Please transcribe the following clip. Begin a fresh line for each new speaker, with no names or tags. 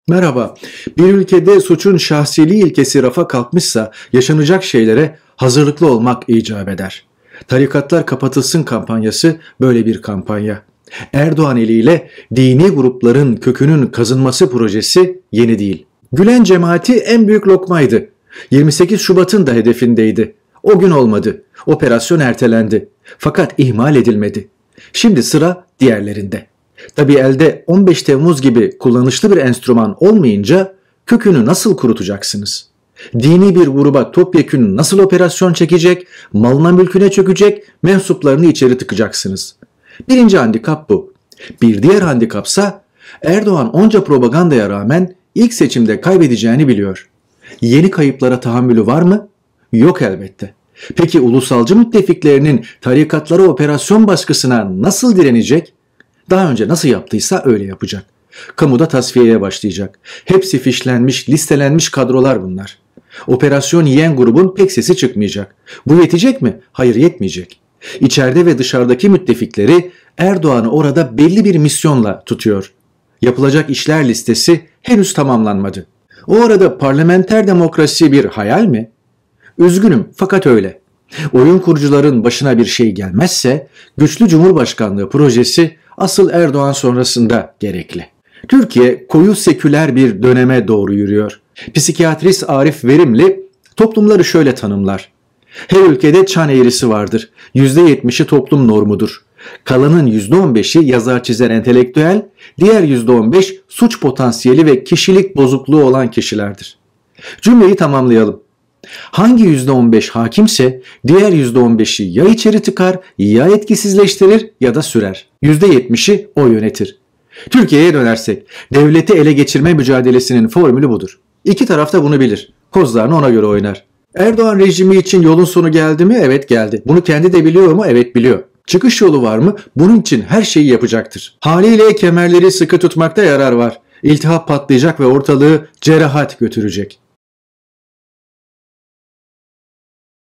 Merhaba. Bir ülkede suçun şahsiliği ilkesi rafa kalkmışsa yaşanacak şeylere hazırlıklı olmak icap eder. Tarikatlar kapatılsın kampanyası böyle bir kampanya. Erdoğan eliyle dini grupların kökünün kazınması projesi yeni değil. Gülen cemaati en büyük lokmaydı. 28 Şubat'ın da hedefindeydi. O gün olmadı. Operasyon ertelendi. Fakat ihmal edilmedi. Şimdi sıra diğerlerinde. Tabii elde 15 Temmuz gibi kullanışlı bir enstrüman olmayınca kökünü nasıl kurutacaksınız? Dini bir gruba topyekün nasıl operasyon çekecek, malına mülküne çökecek, mensuplarını içeri tıkacaksınız? Birinci handikap bu. Bir diğer handikapsa Erdoğan onca propagandaya rağmen ilk seçimde kaybedeceğini biliyor. Yeni kayıplara tahammülü var mı? Yok elbette. Peki ulusalcı müttefiklerinin tarikatlara operasyon baskısına nasıl direnecek? Daha önce nasıl yaptıysa öyle yapacak. Kamuda tasfiyeye başlayacak. Hepsi fişlenmiş, listelenmiş kadrolar bunlar. Operasyon yiyen grubun pek sesi çıkmayacak. Bu yetecek mi? Hayır, yetmeyecek. İçeride ve dışarıdaki müttefikleri Erdoğan'ı orada belli bir misyonla tutuyor. Yapılacak işler listesi henüz tamamlanmadı. O arada parlamenter demokrasi bir hayal mi? Üzgünüm fakat öyle. Oyun kurucuların başına bir şey gelmezse güçlü Cumhurbaşkanlığı projesi asıl Erdoğan sonrasında gerekli. Türkiye koyu seküler bir döneme doğru yürüyor. Psikiyatrist Arif Verimli toplumları şöyle tanımlar. Her ülkede çan eğrisi vardır. %70'i toplum normudur. Kalanın %15'i yazar çizer entelektüel, diğer %15 suç potansiyeli ve kişilik bozukluğu olan kişilerdir. Cümleyi tamamlayalım. Hangi %15 hakimse diğer %15'i ya içeri tıkar, ya etkisizleştirir ya da sürer. %70'i o yönetir. Türkiye'ye dönersek, devleti ele geçirme mücadelesinin formülü budur. İki taraf da bunu bilir. Kozlarını ona göre oynar. Erdoğan rejimi için yolun sonu geldi mi? Evet, geldi. Bunu kendi de biliyor mu? Evet, biliyor. Çıkış yolu var mı? Bunun için her şeyi yapacaktır. Haliyle kemerleri sıkı tutmakta yarar var. İltihap patlayacak ve ortalığı cerahat götürecek.